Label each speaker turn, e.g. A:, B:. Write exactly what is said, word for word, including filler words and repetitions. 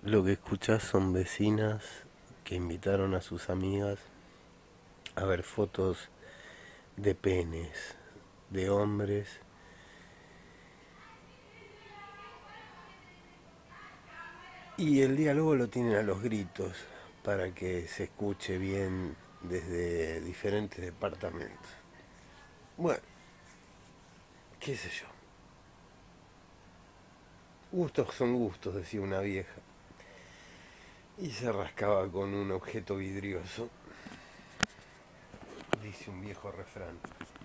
A: Lo que escuchás son vecinas que invitaron a sus amigas a ver fotos de penes, de hombres, y el diálogo lo tienen a los gritos para que se escuche bien desde diferentes departamentos. Bueno, qué sé yo. Gustos son gustos, decía una vieja, y se rascaba con un objeto vidrioso, dice un viejo refrán.